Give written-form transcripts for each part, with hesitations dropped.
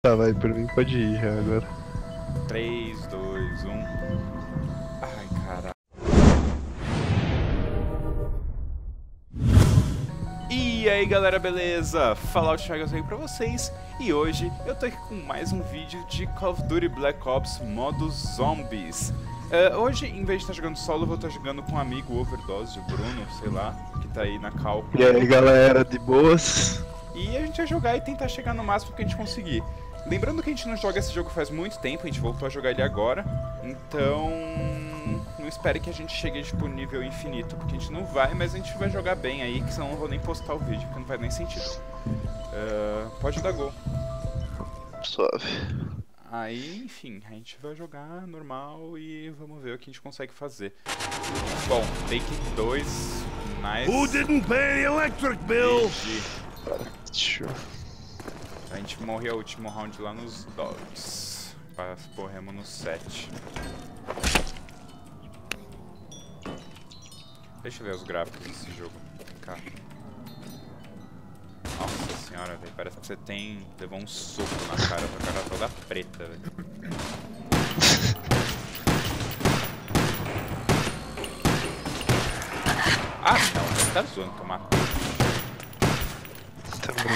Tá, vai, por mim pode ir já agora. 3, 2, 1. Ai, caralho. E aí galera, beleza? Fallout Chagas aí pra vocês. E hoje eu tô aqui com mais um vídeo de Call of Duty Black Ops modo Zombies. Hoje, em vez de estar jogando solo, eu vou estar jogando com um amigo Overdose, o Bruno, sei lá, que tá aí na cal. E aí galera, de boas? E a gente vai jogar e tentar chegar no máximo que a gente conseguir. Lembrando que a gente não joga esse jogo faz muito tempo, a gente voltou a jogar ele agora. Então, não espere que a gente chegue tipo nível infinito, porque a gente não vai, mas a gente vai jogar bem aí, que senão eu não vou nem postar o vídeo, porque não faz nem sentido. Pode dar gol. Suave. Aí, enfim, a gente vai jogar normal e vamos ver o que a gente consegue fazer. Bom, Take 2, nice. Who didn't pay the electric bill? Show. A gente morreu o último round lá nos Dogs. Corremos no 7. Deixa eu ver os gráficos desse jogo. Vem cá. Nossa senhora, velho. Parece que você levou um soco na cara. Tua cara toda preta, velho. Ah, não. Você tá zoando que eu matei. Também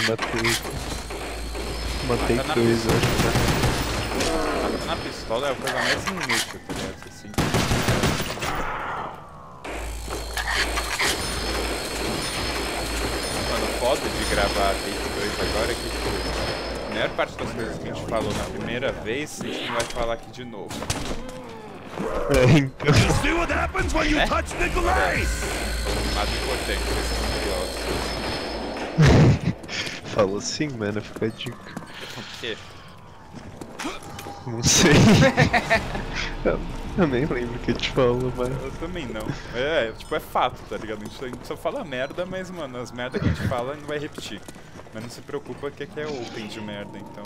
matei dois, eu acho. Matar na pistola é a coisa mais inútil, tá ligado? Você sente... Mano, foda de gravar Take 2 agora é que, tipo, a maior parte das coisas que a gente falou na primeira vez, a gente não vai falar aqui de novo. Então. You see what happens when you touch Nikolai? O mais importante desse negócio. Falou sim, mano, fica a dica. O quê? Não sei. Eu nem lembro o que te falou, mas... Eu também não. Tipo, é fato, tá ligado? A gente só fala merda, mas, mano, as merdas que a gente fala a gente vai repetir. Mas não se preocupa que aqui é open de merda, então...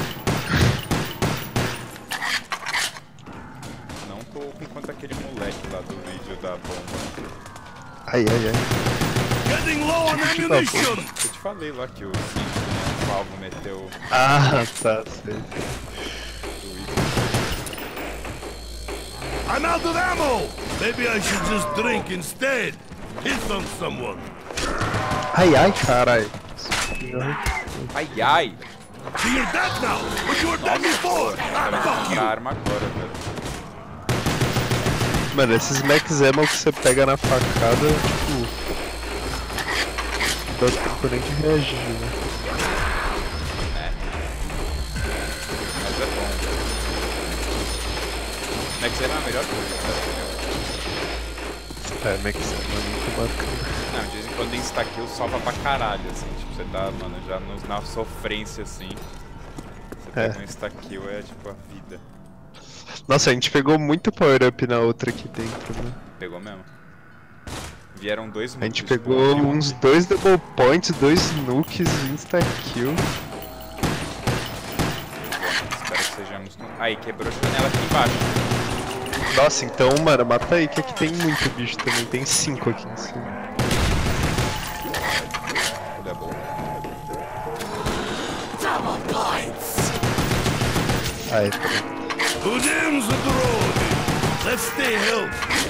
Não tô open quanto aquele moleque lá do vídeo da bomba. Ai. Getting low on ammunition! Eu te falei lá que o alvo meteu... Ah, tá, sei. I'm out of ammo! Maybe I should just drink instead. Hit on someone. Ai, carai. Ai! See, you're dead now, but you were dead before! Ah, fuck A you! arma agora, velho. Mano, esses max ammo que você pega na facada, tipo... Não dá tempo nem de reagir, né? Mas é bom. Max é a melhor coisa, tá? Max ammo é muito bacana. Não, de vez em quando insta-kill salva pra caralho, assim. Tipo, você tá, mano, já na sofrência, assim. Você pega um insta-kill, é tipo a vida. Nossa, a gente pegou muito power-up na outra aqui dentro, né? Pegou mesmo. Vieram dois nukes. A gente pegou uns 2 double points, 2 nukes, insta-kill. Espero que sejamos... Aí, quebrou a janela aqui embaixo. Nossa, então, mano, mata aí que aqui tem muito bicho também, tem 5 aqui em cima. Double. Aí, pronto. Who damns the road? Let's stay healthy.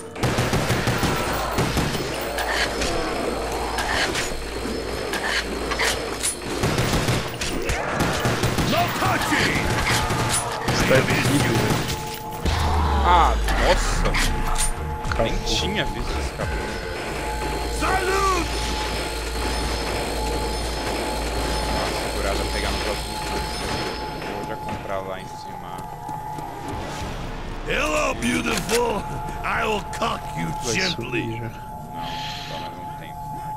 No touching! Está vivo, Ah, nossa! acabou. Nem tinha visto esse cabelo. Salute! Uma segurada pegar no próximo turno. Vou já comprar lá em cima. Hello, beautiful! I will cock you Vai gently. subir já. Não, só mais um tempo.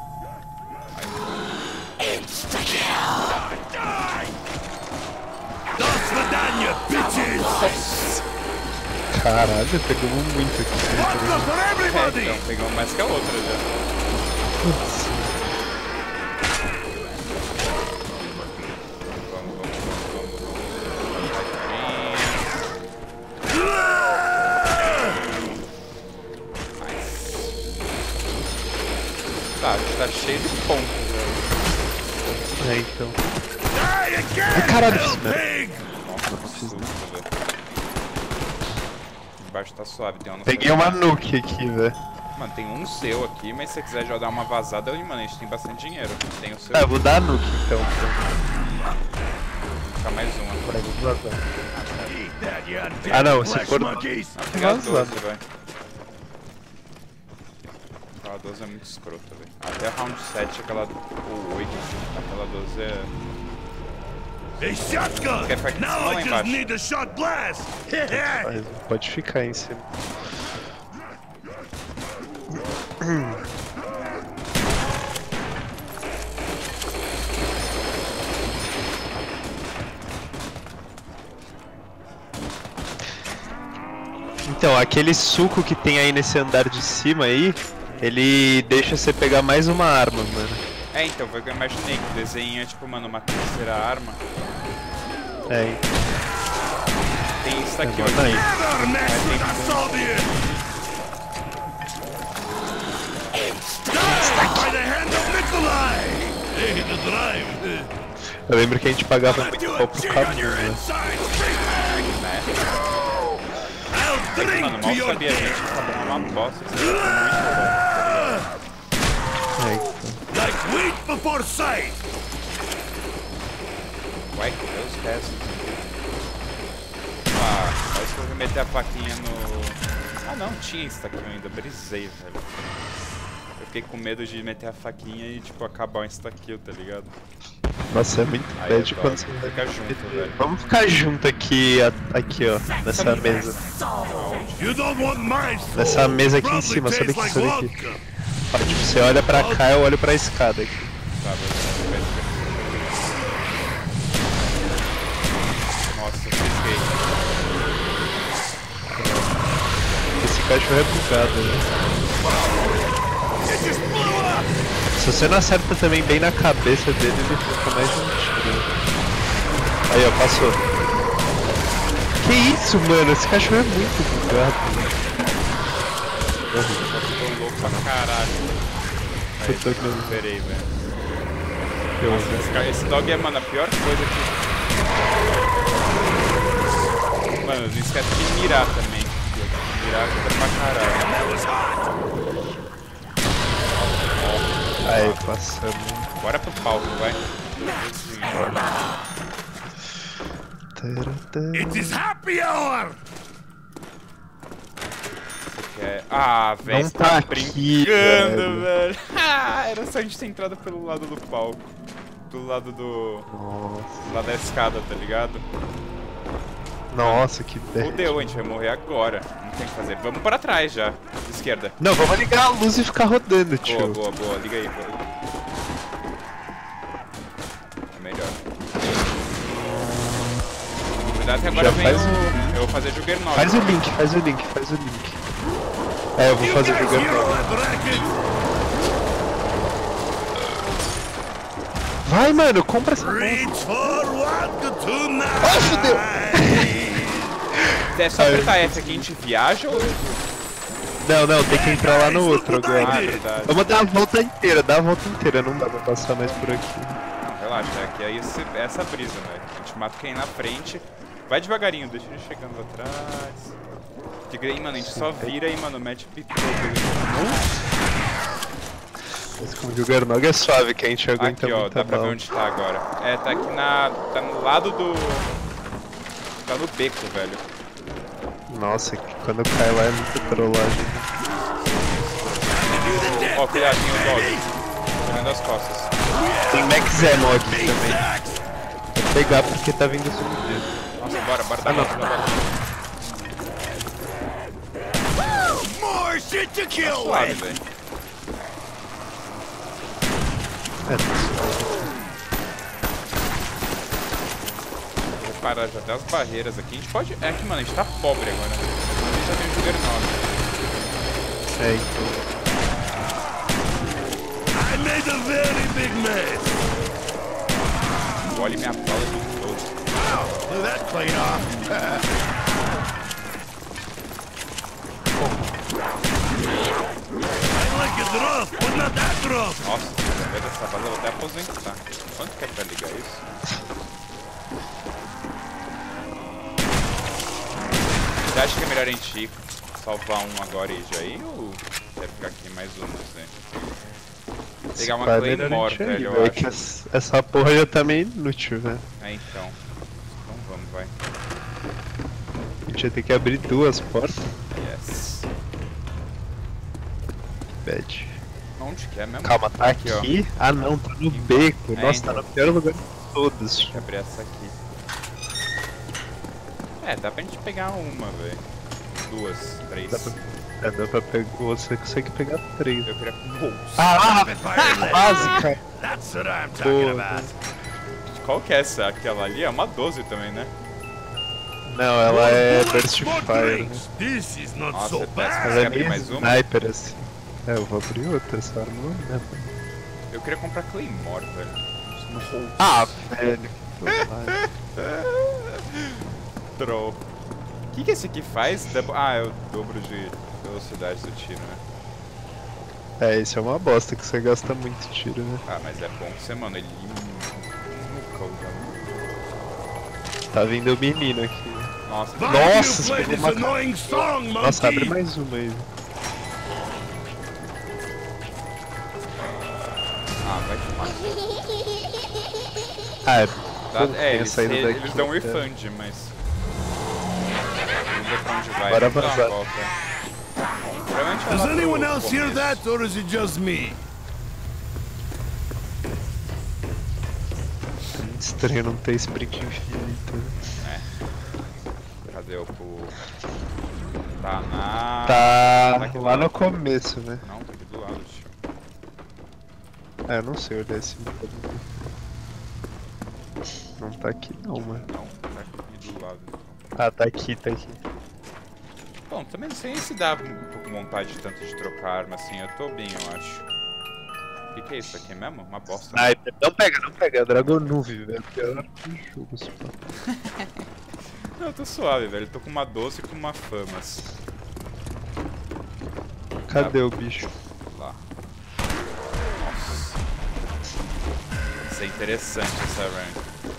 До свидания, bitches! Caralho, pegamos muito aqui What's dentro. up for everybody? Então pegou mais que a outra já. Putz. Tá, a gente tá cheio de pontos, velho. Então. Die again, caralho, little fiz merda. pig! Nossa, que susto, velho. Embaixo tá suave, tem um no Peguei uma nuke aqui, velho. Mano, tem um seu aqui, mas se você quiser já dar uma vazada, mano, a gente tem bastante dinheiro. Tem o seu. Ah, eu vou dar a nuke então. Ficar mais um agora. Eat that, you Ah, não, damn se flesh for- monkeys! Pegar Vazado. 12, velho. Aquela 12 é muito escrota, velho. Até round 7, aquela. Ou 8, aquela 12 é. A shotgun! Quer ficar aqui em cima Now ou lá I just embaixo? need a shot glass! Mas pode ficar aí em cima. Então, aquele suco que tem aí nesse andar de cima aí, ele deixa você pegar mais uma arma, mano. É, então, foi o que eu imaginei, que o desenho é tipo, mano, uma terceira arma. É, Tem isso aqui, Agora ó. aí. Never mess with a Soviet! Die by the hand of Nikolai! Hey, the drive! Eu lembro que a gente pagava I'll muito do a pau pro jig cabo, on your né? inside, street Né? I'll Mano, drink to mal your sabia, a gente death! acabou uma bosta. Isso é muito É, então. Like wheat before sight! bom. Ué, que Deus resto. Ah, parece que eu vou meter a faquinha no... Ah não, tinha isso aqui ainda, brisei, velho. Eu fiquei com medo de meter a faquinha e, tipo, acabar o insta-kill, tá ligado? Nossa, é muito Aí bad eu quando toco. você Fica junto, velho. Vamos ficar junto aqui, aqui ó, nessa mesa. You don't want my soul! Nessa mesa aqui em Probably cima, sabe tastes aqui, like sabe aqui. vodka. Ó, tipo, você olha pra cá, eu olho pra escada aqui. Tá, velho. Nossa, eu fiquei. Esse cachorro é bugado, né? It just blew up! Se você não acerta também bem na cabeça dele, ele fica mais de um tiro. Aí, ó, passou. Que isso, mano? Esse cachorro é muito bugado. Tô louco pra caralho. Aí, Eu tô aqui. recuperei, velho. Eu- Nossa, esse dog é, mano, a pior coisa que... Mano, não esquece de mirar também. Mirar ajuda pra caralho. That was hot! Aí, passamos. Bora pro palco, vai. It is happy hour! Ah, velho, Não você tá tá aqui, brincando, velho. velho. Ah, era só a gente ter entrado pelo lado do palco. Do lado do... Nossa, Do lado da escada, tá ligado? nossa, que bad. Fudeu, a gente vai morrer agora. Não tem o que fazer. Vamos para trás já. Esquerda. Não, vamos ligar a luz e ficar rodando, Boa, tio. boa, boa. Liga aí, boa. É melhor. Cuidado que agora Já vem faz o... um- Eu vou fazer Juggernaut. Faz o link, faz o link, faz o link. É, eu vou You fazer guys jogando. hear that racket? Vai, mano, compra essa porra. Reach for vodka tonight! Ai, fudeu. É só Ai. apertar F aqui, a gente viaja ou... Não, não, tem que entrar lá no outro Ah, é agora. verdade. Vamos dar a volta inteira, dá a volta inteira, não dá pra passar mais por aqui. Não, relaxa, aqui é essa brisa, velho. A gente mata quem na frente. Vai devagarinho, deixa ele chegando atrás. Porque aí, mano, a gente só vira e, mano, mete pipoca. Mas com o Juggernog é suave, que a gente aguenta Aqui, ó, muita dá pra ver bala. onde tá agora. É, tá aqui tá no lado do... Tá no beco, velho. Nossa, que quando cai lá é muita trollagem. Ó, cuidadinho, dog. Olhando as costas. Tem Max Ammo aqui também. Vou pegar porque tá vindo subir. Nossa, bora, dá volta, dá volta. More shit to kill Suave, with! velho. É, tá suave. Vou parar já até as barreiras aqui. A gente pode... É que, mano, a gente tá pobre agora. A gente já tem o Juggernaut. É, então. I made a very big mess! Olha minha bala de todo. Wow, blew that plate off! I like it rough, but not that rough! Nossa, ao invés dessa bala eu vou até aposentar. Quanto que é pra ligar isso? Você acha que é melhor a gente salvar um agora e já ir? Ou quer ficar aqui mais umas, né? Pegar uma Claymore, velho, eu é acho. que essa porra já tá meio inútil, velho. É, então. Então vamos, vai. A gente vai ter que abrir 2 portas. Yes. Bad. Onde que é mesmo? Calma, tá aqui? Ah não, tá no beco. É, Nossa, então. tá no pior lugar de todos. Deixa eu abrir essa aqui. É, dá pra gente pegar uma, velho. 2, 3. Dá pra pegar. Você consegue pegar 3. Eu queria... Básica! That's what I'm talking Boa. about. Qual que é essa? Aquela ali? É uma 12 também, né? Não, ela é More Burst bullets, more Fire. drinks. This is not Nossa, so é péssimo. bad. Ela é abrir meio mais uma? sniper assim. É, eu vou abrir outra, essa arma não é, né? Eu queria comprar Claymore, velho. No Ah, velho. Troll. O que esse aqui faz? Ah, é o dobro de velocidade do tiro, né? É, isso é uma bosta que você gasta muito tiro, né? Ah, mas é bom que você, mano, ele nunca usa. Tá vindo o menino aqui. Nossa, Why do Nossa, you você play pegou this uma annoying song, Nossa, abre monkey? mais uma aí. ah, vai tomar. Ah, é. Eles dão refund, mas. Vamos ver pra onde vai. Bora Vamos dar uma vazar. volta. Provavelmente é Does lá pro anyone else hear começo. that, or is it just me? Estranho não ter sprint infinito. Cadê o. Tá na. Tá aqui do lá lado. no começo, né? Não, tá aqui do lado, tio. É, eu não sei olhar esse mapa. Não tá aqui não, mano. Não, tá aqui do lado. Então. Ah, tá aqui, tá aqui. Bom, também não sei se dá um pouco vontade tanto de trocar arma assim. Eu tô bem, eu acho. O que é isso aqui mesmo? Uma bosta. Sniper. Não pega, é Dragon Nuve, velho. Pior do jogo, esse pá. Não, eu tô suave, velho. Eu tô com uma 12 e com uma famas. Cadê o bicho? Lá. Nossa. Isso é interessante essa rank.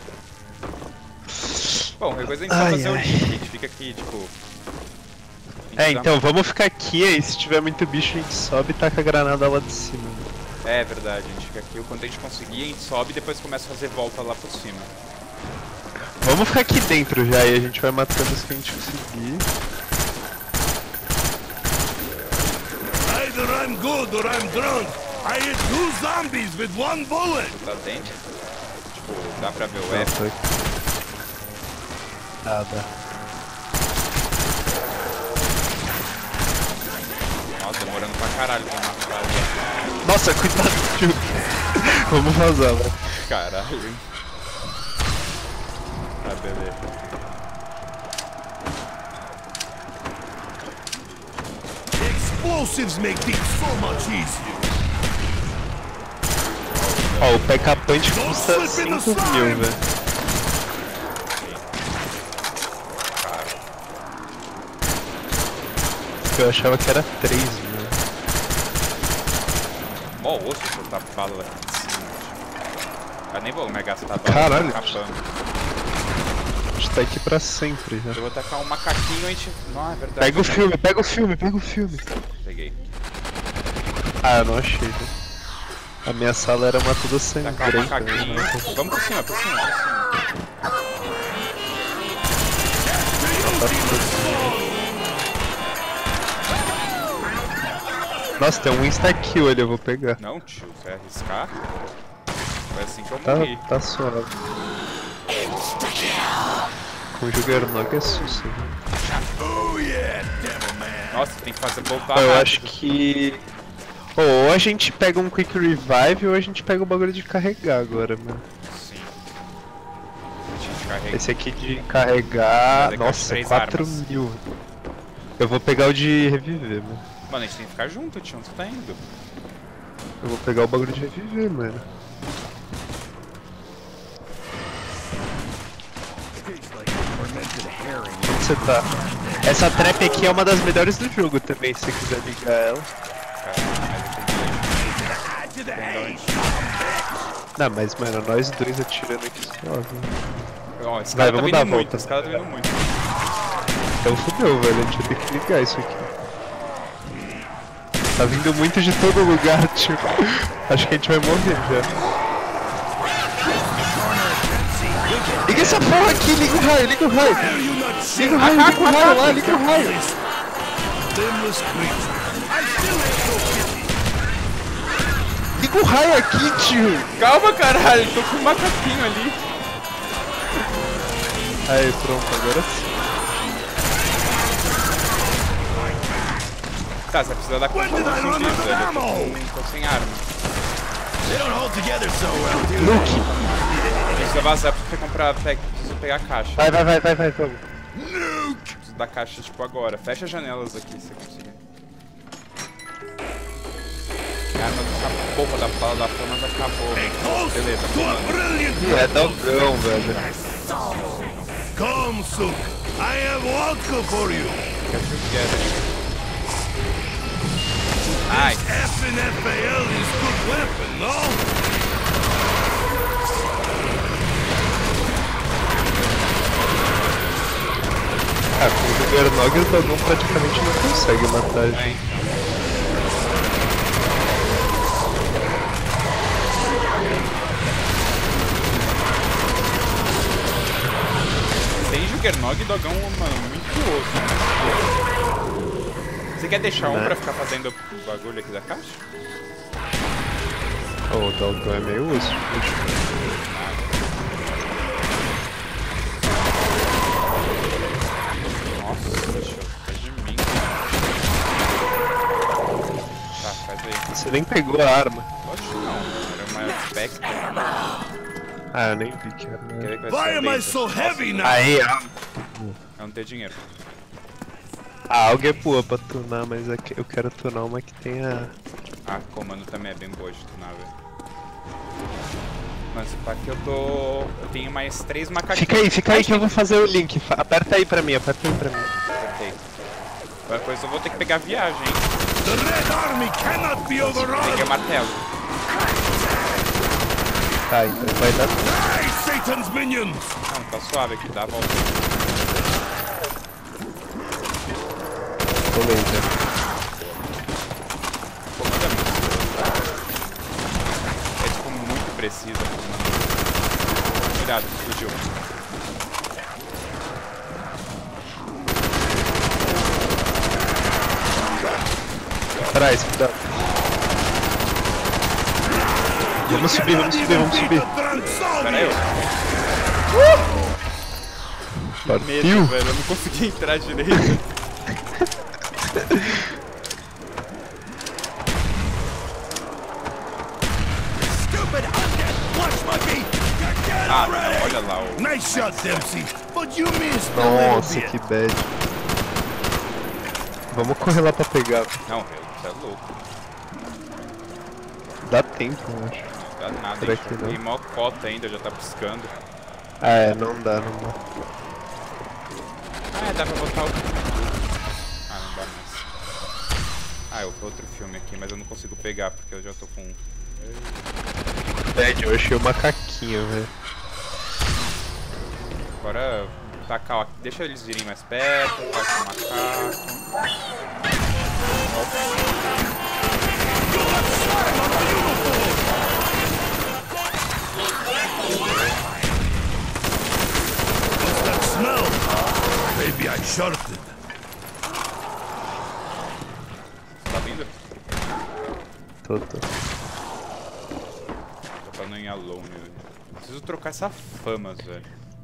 Bom, a coisa a gente vai fazer o link. A gente fica aqui, tipo. É, então, vamos ficar aqui, aí se tiver muito bicho a gente sobe e taca a granada lá de cima. É verdade, a gente fica aqui. Quando a gente conseguir, a gente sobe e depois começa a fazer volta lá por cima. Vamos ficar aqui dentro já e a gente vai matando os que a gente conseguir. Either I'm good or I'm drunk. I hit 2 zombies with 1 bullet. Tu tá dentro? Tipo, dá pra ver o Não, F. tô aqui. Nada. Nossa, demorando pra caralho pra matar ali. Nossa, cuidado, tio. Vamos vazar, velho. Caralho. Tá, beleza. Explosives make things so much easier. Ó, o PK Punch custa 5.000, velho. Eu achava que era 3, velho. Mó osso soltar bala aqui de cima. Eu nem vou me gastar bala. Caralho. Capando. A gente tá aqui pra sempre já. Eu vou tacar um macaquinho e a gente. Não, é verdade. Pega o filme, pega o filme, pega o filme. Peguei. Ah, eu não achei, velho. A minha sala era uma toda Tacar o sangrenta. macaquinho. Né? Vamos por cima, por cima, por cima. Nossa, tem um insta-kill ali, eu vou pegar. Não, tio, você vai arriscar? Foi assim que eu morri. Tá suave. Com o Juggernog é susto. Oh yeah, devil man. Nossa, tem que fazer voltar Eu rápido. acho que... Ou a gente pega um Quick Revive ou a gente pega o bagulho de carregar agora, mano. Sim. A gente carrega. Esse aqui de carregar... Vai dar Nossa, 3 4.000. Eu vou pegar o de reviver, mano. Mano, a gente tem que ficar junto, tio. Onde você tá indo? Eu vou pegar o bagulho de reviver, mano. Onde você tá? Essa trap aqui é uma das melhores do jogo também, se você quiser ligar ela. Não, mas mano, nós dois atirando aqui suave. Ó, esse Vai, cara tá vamos dar a vindo muito, volta. esse cara tá vindo muito. Então fudeu, velho. A gente vai ter que ligar isso aqui. Tá vindo muito de todo lugar, tio. Acho que a gente vai morrer já. Liga essa porra aqui, liga o raio, liga o raio. Liga o raio, liga o raio lá, liga o raio. Liga o raio aqui, tio. Calma, caralho, tô com um macaquinho ali. Aí, pronto, agora sim. Tá, você precisa dar conta dos zumbis, velho. Tô sem arma. Luke! Precisa vazar pra você comprar, preciso pegar a caixa. Vai, vamos. Preciso da caixa, tipo, agora. Fecha as janelas aqui, se você conseguir. A arma dessa porra da bala da fama já acabou. Beleza, É dogão, velho. Come, Suk. I have vodka for you. Get together. Nice. FNFAL is good weapon, no? Ah, com o Juggernog o Dogão praticamente não consegue matar a gente. Sem Juggernog, Dogão, mano, muito osso. Você quer deixar um pra ficar fazendo o bagulho aqui da caixa? Oh, o Dogão é meio osso. Nossa, deixa faz de mim. Tá, faz aí. Você nem pegou a arma. Lógico que não, era uma Spectre. Ah, eu nem vi que era. Quer ver que vai Why ser am I laser? so heavy now? Aí, Eu não tenho dinheiro. a AUG é boa pra tunar, mas eu quero tunar uma que tenha... Ah, comando também é bem boa de tunar, velho. Mas pá, que eu tô... Eu tenho mais 3 macaquinhos. Fica aí que eu vou fazer o link. Aperta aí pra mim, Apertei. Qualquer coisa eu vou ter que pegar viagem, hein? The Red Army cannot be Peguei overrun. o martelo. Tá, então vai dar... Die, Satan's minions. Não, tá suave aqui, dá a volta. Beleza. Comando é muito. É tipo muito preciso. Cuidado, explodiu. Atrás, cuidado. Vamos subir. Pera aí, Partiu. medo, velho, eu não consegui entrar direito. Ah, não, olha lá o... Nice shot, Dempsey. But you missed a Nossa, little que bit. bad. Vamos correr lá pra pegar. Não, velho, você é louco. Dá tempo, eu acho. Não dá nada, Será hein? que não? Tem mó cota ainda, já tá piscando. Ah, é, não dá. Ah, dá pra botar o... Ah, não dá mais. Ah, eu vou outro filme aqui, mas eu não consigo pegar porque eu já tô com... Bad, eu achei o macaquinho, velho. Agora, tacar, ó, deixa eles virem mais perto, faz o macaco. What's that smell? Maybe I shorted. Tá vindo? Tô. Tô falando em Alone, velho. Preciso trocar essa famas, velho.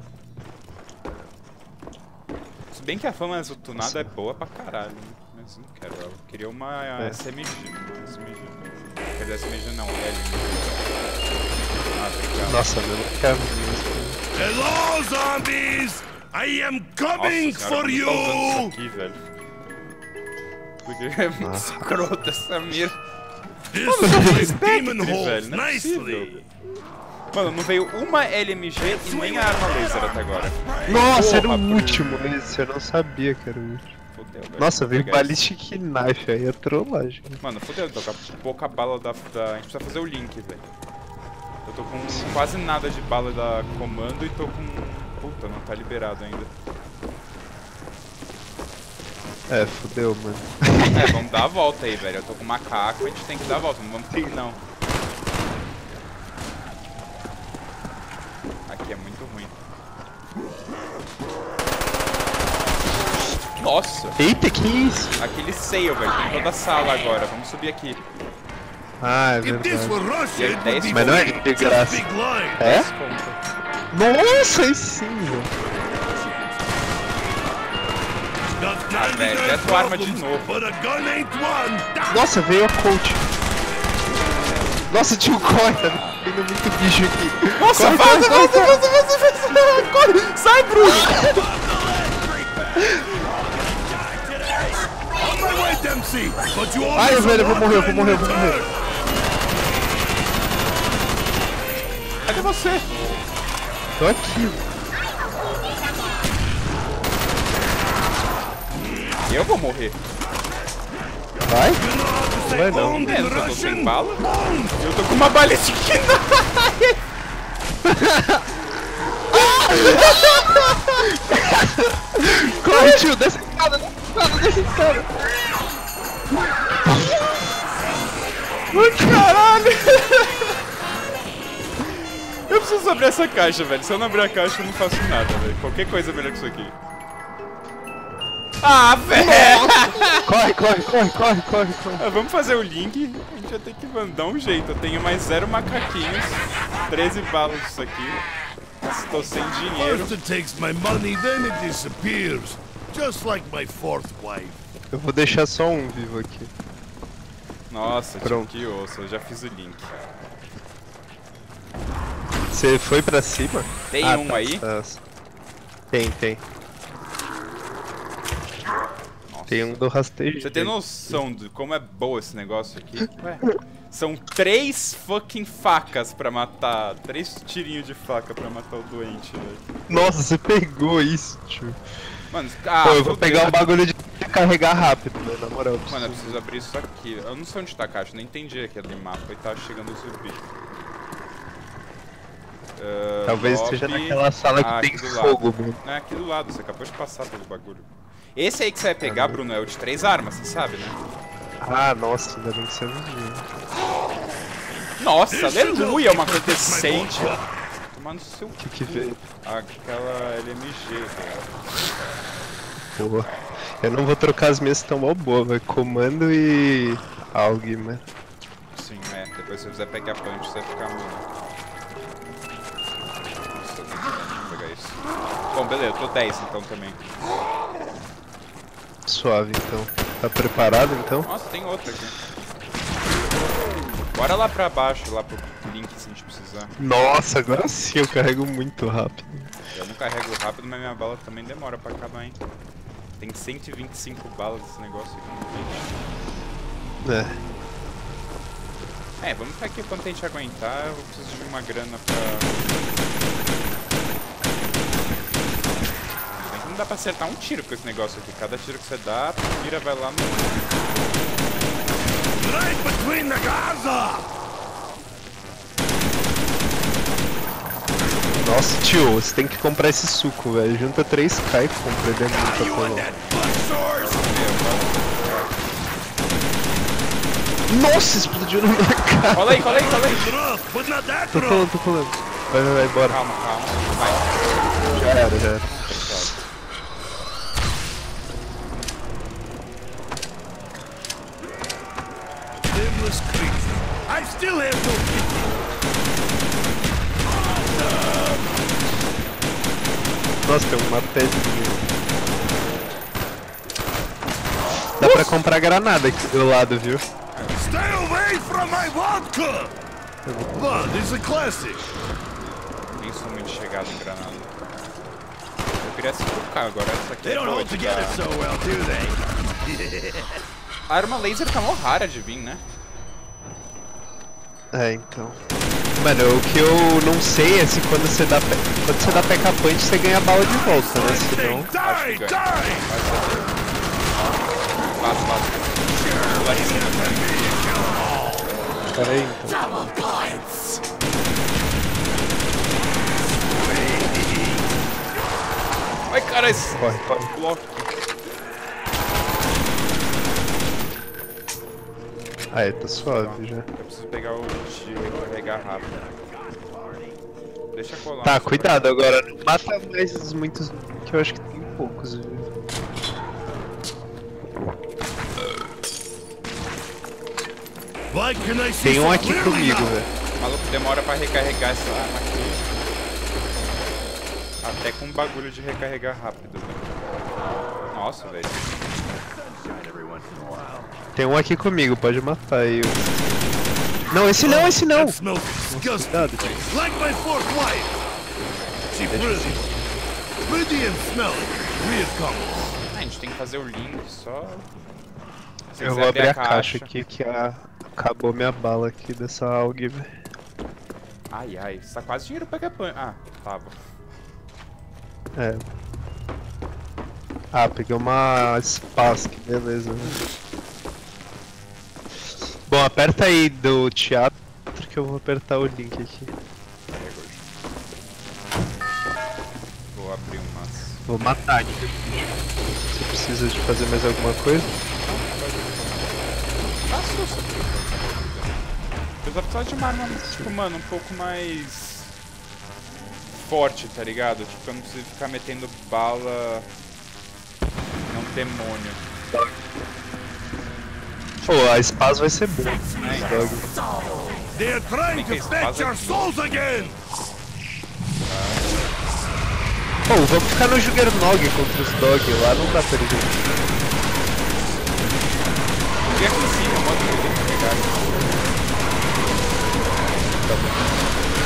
Se bem que a fama tunada é boa pra caralho, né? Mas não quero, eu queria uma SMG. Quer dizer, SMG não, L. Ah, legal. Nossa, eu não quero mesmo. Hello, zombies! I am coming Nossa senhora, for como tá usando isso you! aqui, velho. Porque é muito escroto essa mira. This Spectre, is demon velho, holes não é possível, nicely. velho. Mano, não veio uma LMG e nem a arma laser até agora. Nossa, era o Porra, último esse, eu não sabia que era o último. Fudeu, velho. Nossa, Vou veio pegar esse. Ballistic Knife, aí é trollagem. Mano, fudeu, tô com a pouca bala da... A gente precisa fazer o link, velho. Eu tô com quase nada de bala da comando e tô com... Puta, não tá liberado ainda. É, fudeu, mano. É, vamos dar a volta aí, velho. Eu tô com macaco, a gente tem que dar a volta. Não vamos ter que não. Aqui é muito ruim. Nossa! Eita, que isso? Aquele sail, velho. Tem toda a sala agora. Vamos subir aqui. Ah, é If this verdade. were Russia, it would be Mas não é free. de Just graça. big line. É? Conta. Nossa, aí sim, velho. Got velho, kind é tua arma de problems, novo. but a gun ain't one. Nossa, veio a coach. Nossa, tio, corre, tá vindo muito bicho aqui. Nossa, corre, vaza, corre, corre, vaza, vaza, vaza, vaza, corre! Sai, Bruno! On my way, Dempsey. But you Ai, always velho, eu vou morrer, eu vou return. morrer, eu vou morrer. Cadê você? Tô aqui. Eu vou morrer. Vai? You know how to say Vai não. owned É, in eu tô sem Russian? bala. Eu tô com uma balística. Corre, tio, desce a escada, desce a escada. Caralho! Eu preciso abrir essa caixa, velho. Se eu não abrir a caixa, eu não faço nada, velho. Qualquer coisa é melhor que isso aqui. Ah, velho! Corre, corre, corre, corre, corre, corre. Ah, vamos fazer o link. A gente vai ter que dar um jeito. Eu tenho mais 0 macaquinhos, 13 balas disso aqui. Estou sem dinheiro. First it takes my money, then it disappears. Just like my fourth wife. Eu vou deixar só um vivo aqui. Nossa, tio, Pronto. que osso. Eu já fiz o link. Você foi pra cima? Tem um tá, aí? tá. Tem. Nossa. Tem um do rastejo. Você tem noção de como é boa esse negócio aqui? Ué, são 3 fucking facas pra matar. 3 tirinhos de faca pra matar o doente, velho. Nossa, você pegou isso, tio. Mano, Pô, eu vou fudeu. pegar um bagulho de carregar rápido, né? Na moral. Mano, eu preciso abrir isso aqui. Eu não sei onde tá a caixa, nem entendi aquele mapa e tá chegando o zumbi. Talvez lobby. seja naquela sala que tem aqui do fogo, lado. mano. Não, é aqui do lado, você acabou de passar pelo bagulho. Esse aí que você vai pegar, Bruno, é o de 3 armas, você sabe, né? Ah, nossa, ainda bem que você não viu. Nossa, aleluia, uma coisa decente. Tomar no seu Que veio? aquela LMG, velho. Boa. Eu não vou trocar as minhas tão mal boas, vai. Comando e... AUG, mano. Sim, é. Depois se você quiser pegar punch, você vai ficar muito. Nossa, eu vou pegar isso. Bom, beleza, eu tô 10 então também. Suave, então. Tá preparado, então? Nossa, tem outra aqui. Bora lá pra baixo, lá pro link se a gente precisar. Nossa, agora sim eu carrego muito rápido. Eu não carrego rápido, mas minha bala também demora pra acabar, hein. Tem 125 balas esse negócio aqui. Vamos ficar aqui enquanto a gente aguentar. Eu preciso de uma grana pra... Não dá pra acertar um tiro com esse negócio aqui. Cada tiro que você dá, a mira vai lá no... Right between the Gaza! Nossa, tio, você tem que comprar esse suco, velho. Junta 3k e compra, ele é muito You want apelão. that butt source? Nossa, explodiu na minha cara. Cola aí, cola aí, cola aí. Rough, but not that Tô rough. pulando. Vai, bora. Calma, vai. Já era. Nameless creature. I still have no pity. Nossa, tem uma pedra. Dá pra comprar granada aqui do lado, viu? Stay away from my vodka! Blood is a classic. Nem sou muito chegado em granada. Eu queria se focar agora. Essa aqui They é don't boa hold de together dar. so well, do they? A arma laser tá mó rara de vir, né? É, então. Mano, o que eu não sei é se quando você dá P.K. Punch você ganha bala de volta, né? Senão... Die, Acho que die! ganha. Passa. Lá em cima, Pera aí, então. Ai, cara, esse Corre. bloco. Aí, tá suave já. Eu preciso pegar o de recarregar rápido. Deixa colar. Tá, cuidado agora. Não mata mais muitos, que eu acho que tem poucos, viu? Why can I see Tem um so aqui clearly comigo, now? velho. O maluco demora pra recarregar essa arma aqui. Até com um bagulho de recarregar rápido, velho. Nossa, velho. Tem um aqui comigo, pode matar aí. Não, esse não, esse não! That smells disgusting. Cuidado, gente. Like my fourth wife. She pretty. Pretty and smelly. Weird combo. Ah, a gente tem que fazer o link só. Se Eu quiser vou abrir a caixa aqui que acabou minha bala aqui dessa AUG, velho. Ai, ai, isso tá quase dinheiro pra campanha. Ah, tava. É. Ah, peguei uma Spass, que beleza, velho. Bom, aperta aí do teatro que eu vou apertar o link aqui. Vou abrir umas. Vou matar aqui. Você precisa de fazer mais alguma coisa? Tá susto. Eu só precisava de uma arma, tipo, mano, um pouco mais forte, tá ligado? Tipo, eu não preciso ficar metendo bala. Não demônio. Pô, a Spass vai ser boa. They are trying to fetch our souls again. Pô, vamos ficar no Juggernog contra os Dog lá, não dá pra ele. E aqui em cima, modo que eu tenho que pegar. Tá bom.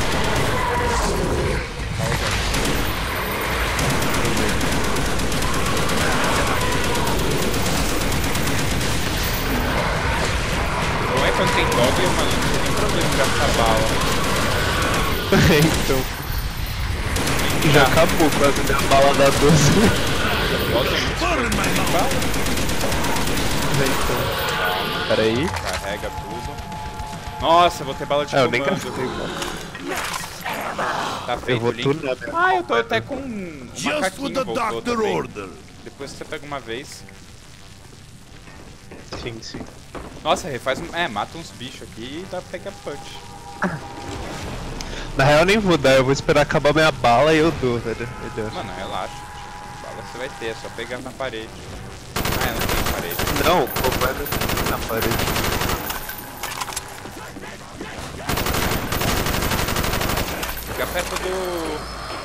Não é quando tem dog, mano, não tem nem problema de gastar bala. Então. Já acabou quase minha bala da 12. Dog é muito Fire in my mouth. bala. Então. Pera aí. Carrega tudo. Nossa, vou ter bala de Eu nem comando. gastei, mano. Tá Eu feito vou o link. tunar minha. Ah, eu tô até com um Just what macaquinho the voltou doctor também. ordered. Depois você pega uma vez. Sim, sim. Nossa, refaz um... É, mata uns bichos aqui e dá pega punch. Na real eu nem vou dar, eu vou esperar acabar minha bala e eu dou, velho. Melhor. Mano, relaxa. Bala você vai ter, é só pegar na parede. Ah, não tem parede. Não, pô, vai na parede. Fica perto do...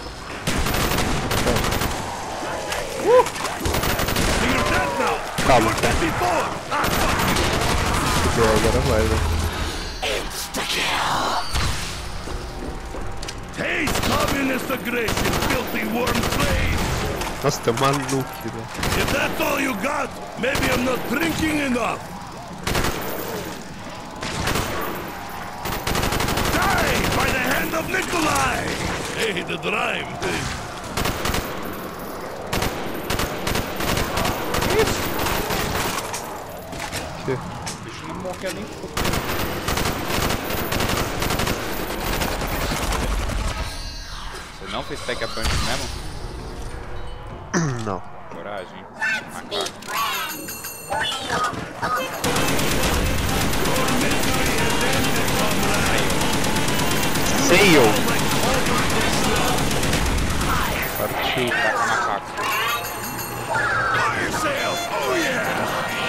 So you're dead now. Calma, Dead before. Ah, fuck you. agora vai, velho. Taste communist aggression, filthy worm slave. Nossa, tem uma nuke, velho. If that's all you got, maybe I'm not drinking enough. Die by the hand of Nikolai. Hey, the rhyme. Que? O bicho não morreu nem pouco. Você não fez pega punch mesmo? Não. Coragem. Macaco. Sail! Partiu. Taca macaco. Fire sale. Oh yeah.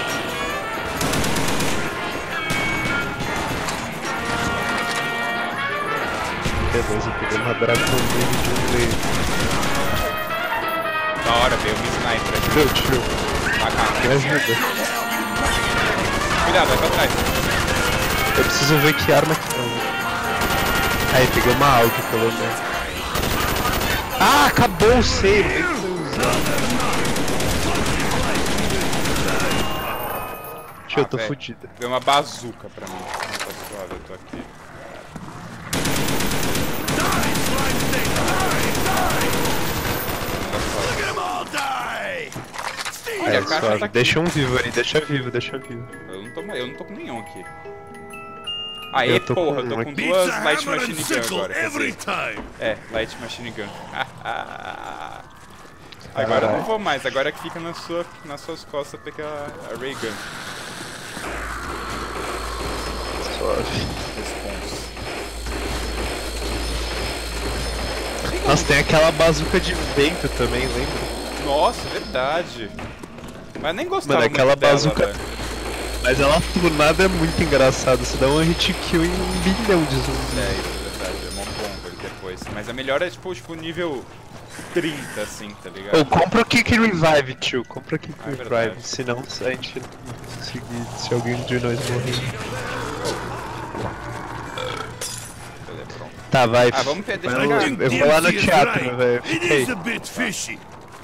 Beleza, peguei uma draconinha de um meio. Da hora, veio um sniper aqui. Meu tio, Macaco. me ajuda. Cuidado, vai pra trás. Eu preciso ver que arma que não. Aí, peguei uma AUG pelo menos. Ah, acabou o save! Tio, eu tô velho. fudido. Veio uma bazuca pra mim. Tá suave, eu tô aqui. Look at them all die. Olha, É, a caixa suave. tá aqui. Deixa um vivo aí, deixa vivo, deixa vivo. Eu não tô com nenhum aqui. Aê, Eu tô porra, com eu tô um com aqui. Beats duas a Light hammer and Machine Gun sickle agora. Quer every dizer, time. é, Light Machine Gun. Agora eu não vou mais, agora que fica nas suas costas pegar a Ray Gun. Response. Nossa, tem aquela bazuca de vento também, lembra? Nossa, verdade. Mas nem gostava Mano, aquela muito dela, bazuca- velho. Mas ela tunada é muito engraçado, você dá um hit kill em 1 bilhão de zumbis. É, isso é verdade, é mó combo ele depois. Mas a melhor é tipo nível 30, assim, tá ligado? Ou compra o Kick Revive, tio, compra o Kick Ah, é verdade. Revive, senão a gente não conseguir se alguém de nós morrer. Beleza, pronto. Tá, vai. Ah, vamos deixa eu eu, pegar. think eu vou lá no Dempsey is teatro, right. velho. It Fica aí. is a bit fishy.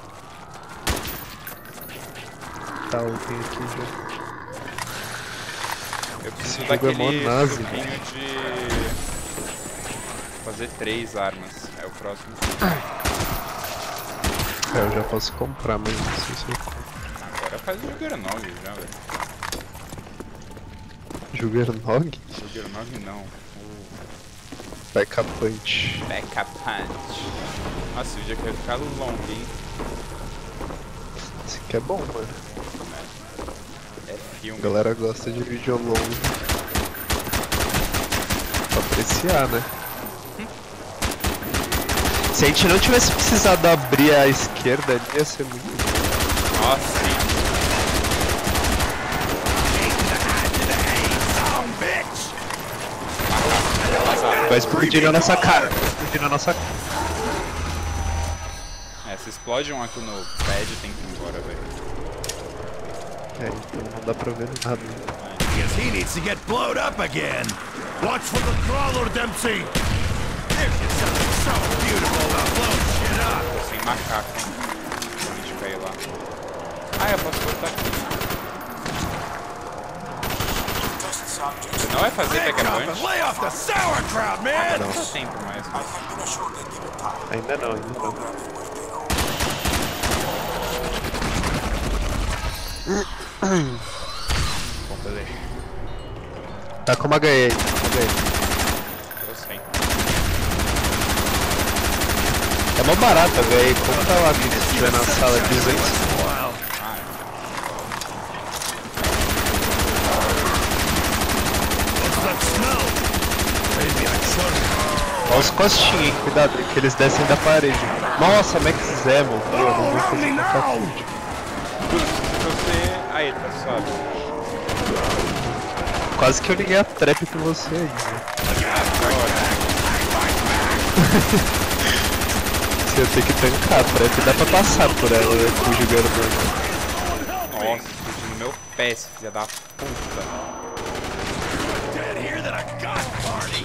Tá, eu tenho aqui já. Eu preciso Esse jogo é mó daquele nazi, suquinho de fazer 3 armas. É o próximo. É, eu já posso comprar, mas não sei se eu compro. Agora faz o Juggernog já, velho. Juggernog? Juggernog não. O Backup Punch. Backup Punch. Nossa, o vídeo aqui vai ficar longo, hein? Esse aqui é bom, mano. É A filme. galera gosta de vídeo longo. Pra apreciar, né? Se a gente não tivesse precisado abrir a esquerda ali, ia ser muito bom. Nossa, sim. Vai explodir na nossa cara. Vai explodir na nossa cara. É, se explode um aqui no pad, tem que ir embora, velho. É, então não dá pra ver nada. Guess he needs to get blowed up again. Watch for the crawler, Dempsey. There's just something so beautiful about blowing shit up. Tô sem macaco, hein? Pra gente cair lá. Ah, eu posso botar aqui. Você não vai fazer Back Backup up and Punch? lay off the sauerkraut, man. Não dá tempo mais, mas... Ainda não, ainda não. Bom, beleza. Tá como HE aí. HE. Tô sem. É mó barato a HE. Conta lá se estiver na sala 200. Wow. Ah, What's that smell? Maybe I should. Olha os costinhos, hein? Cuidado, que eles descem da parede. Nossa, Max Zemo, viu? Eu não vou fazer qualquer coisa. se você... Aí, tá suave. Quase que eu liguei a trap com você aí, né? Você ia ter que tancar a trap, dá pra passar por ela, né? Com o Juggernog. Nossa, explodiu no meu pé, esse filho da puta. Dead here that I got party.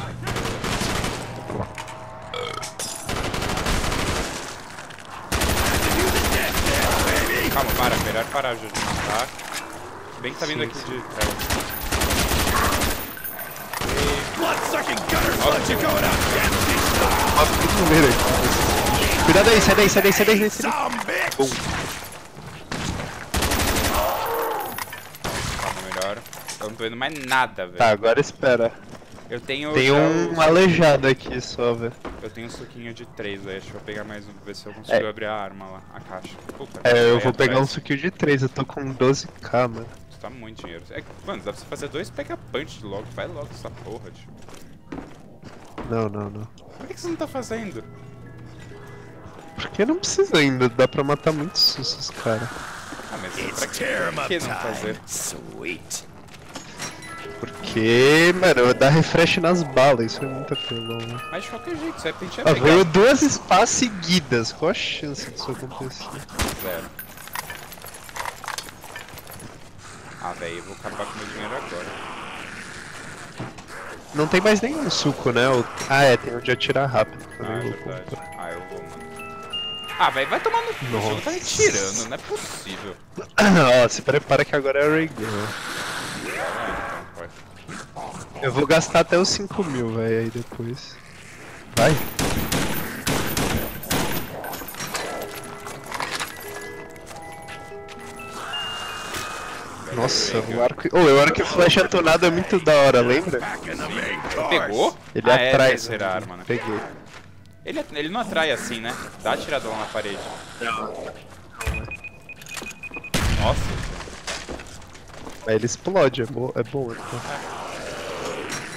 Calma, melhor parar já de matar. Se bem que tá vindo aqui de trás. Blood-sucking gutter slugs are going out, Dempsey. Nossa, tem que ver aqui. Cuidado aí, sai daí, sai daí, sai daí, sai daí. Some bitch. Bum. Calma, melhor. Eu não tô vendo mais nada, velho. Tá, agora espera. Eu tenho... Tem já um aleijado aqui só, velho. Eu tenho um suquinho de 3 aí, deixa eu pegar mais um, ver se eu consigo É. abrir a arma lá, a caixa. Puta, É, eu aí vou pegar um atrás. suquinho de 3, eu tô com 12k, mano. Isso tá muito dinheiro. É, mano, dá pra você fazer 2 Pega Punch logo, vai logo essa porra, tio. Não, não, não. Por que você não tá fazendo? Porque não precisa ainda, dá pra matar muitos sussos, cara. Ah, mas It's pra tear 'em up que não fazer? time. Sweet. Porque, mano, dá refresh nas balas, isso é muito apelão, né? Mas de qualquer jeito, você vai Ah, pegar veio 2 spas seguidas, qual a chance disso acontecer? 0. Ah, velho, eu vou acabar com meu dinheiro agora. Não tem mais nenhum suco, né? Ah, é, tem onde atirar rápido. Ah, também é vou verdade. comprar. Ah, eu vou, mano. Ah, velho, vai tomar no cu, você não tá me Nossa. tirando, não é possível. Ó, se prepara que agora é a Ray Gun. Vai. Eu vou gastar até os 5.000, velho, aí depois. Vai. Nossa, o arco. Oh, o arco e flecha atonado é muito da hora, lembra? Back in the main Você cars. pegou? Ele ah, é a atrai. terceira arma, né? Peguei. Ele não atrai assim, né? Dá a tirada lá na parede. Nossa, Aí ele explode, é bom então.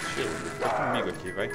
comigo aqui, vai.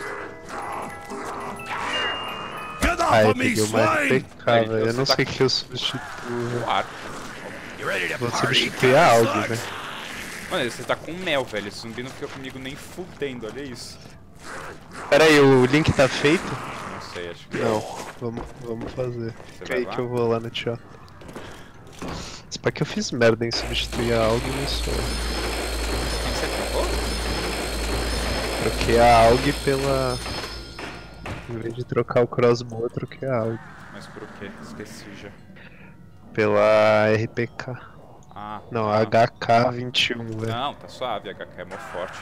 Get Ah, off eu of me, peguei uma swine! RPK, velho. Eu não Você tá sei o que eu substituo. O arco. You ready to Vou party, substituir a Captain AUG, Slugs? velho. Mano, você tá com mel, velho. Esse zumbi não fica comigo nem fudendo, olha isso. Pera aí, o link tá feito? Não sei, acho que Não, vamos fazer. Você Fica vai aí lá? que eu vou lá no teatro. Se pá que eu fiz merda em substituir a AUG no solo. Quem você trocou? Troquei a AUG pela... Em vez de trocar o crossbow, eu troquei a AUG. Mas por quê? Esqueci já. Pela RPK. Ah, Não, ah. HK-21, velho. Não, tá suave, a HK é mó forte,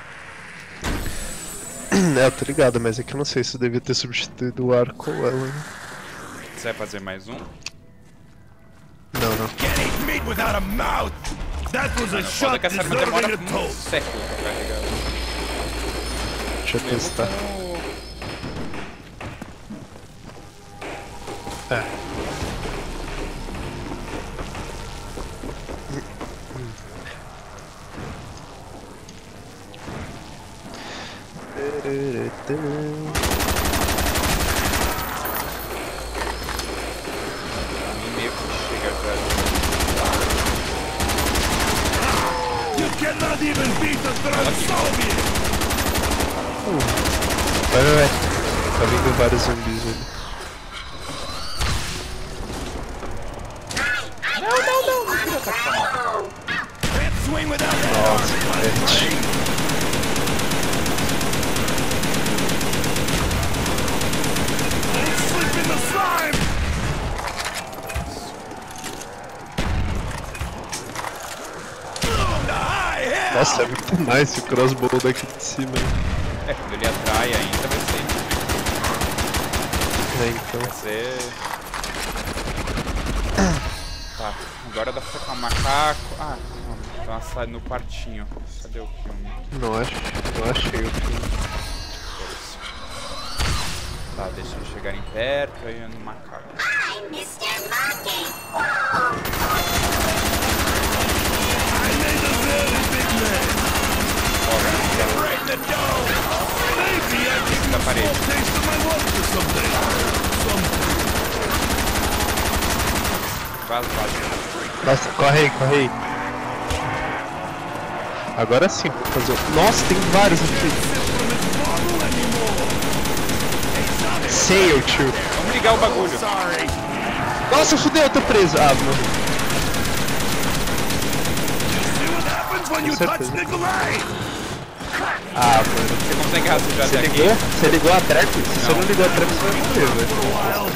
velho. É, eu tô ligado, mas é que eu não sei se eu devia ter substituído o arco ou ela. Né? Você vai fazer mais um? Não, não. Can't eat meat without a mouth! That was a Mano, foda shot que essa arma demora deserving a um toast! século pra carregar. Deixa eu Mesmo testar. com o- É. nem meio que chega já. You cannot even beat the Transsoviet! Vai. Tá vindo vários zumbis ali. Can't swing without that Nossa, arm, gente. Don't slip in the slime! The high hell! Nossa, é muito nice o crossbow daqui de cima. É, quando ele atrai ainda vai ser. É, então. Vai ser. Tá, agora dá pra ficar com macaco. Ah, não, dá uma saída no quartinho. Cadê o filme? Não achei o filme. Tá, deixa eles chegarem perto, aí eu no macaco. I'm Mr. Monkey. I made a very big man! Ó, Break the dough! Maybe I can da give parede. a taste of my water someday! Vaza. Nossa, corre aí. Agora sim, vou fazer o... Nossa, tem vários aqui. Sail, tio. Vamos ligar o bagulho. Sorry! Nossa, fudeu, eu tô preso. Ah, morri. See what happens when you touch certeza. Nikolai? Ah, mano. Você consegue rastrear Você até ligou? aqui? Você ligou a trap? Se você não ligou a trap, você vai morrer, velho.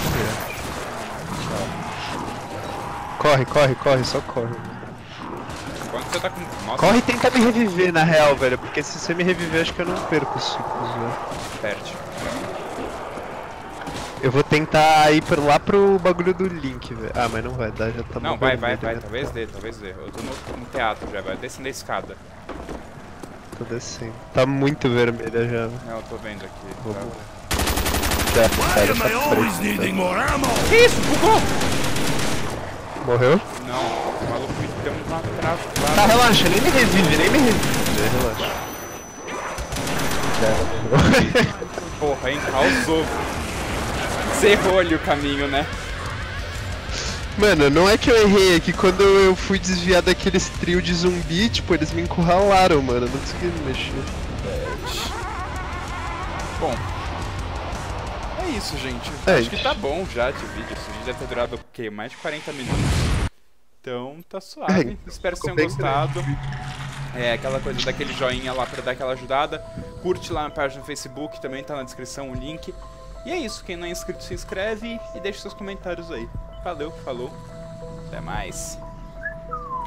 Corre, só corre. Quando você tá com. Nossa, Corre e tenta me reviver, na real, velho. Porque se você me reviver, acho que eu não perco os ciclos, velho. perde. Eu vou tentar ir lá pro bagulho do Link, velho. Ah, mas não vai dar, já tá Não, mó vai, vermelho, né? talvez dê. Eu tô no teatro já, vai descendo a escada. Tô descendo. Tá muito vermelha já. Não, eu tô vendo aqui. Vamos. Tá. Já, Why cara, am I tá always preto. needing more ammo? Que isso? Bugou? Morreu? Não, o maluco me deu uma Tá, travada. relaxa, nem me revive. Relaxa. Porra, hein? Causou. Cerrou ali o caminho, né? Mano, não é que eu errei, é que quando eu fui desviar daqueles trio de zumbi, tipo, eles me encurralaram, mano. Eu não consegui me mexer. Bom. É isso, gente. É Acho que isso. tá bom já de vídeo. Esse vídeo deve ter durado o quê? Mais de 40 minutos. Então tá suave. Espero que ficou tenham bem gostado. É aquela coisa daquele joinha lá pra dar aquela ajudada. Curte lá na página do Facebook, também tá na descrição o link. E é isso, quem não é inscrito se inscreve e deixa seus comentários aí. Valeu, falou, até mais.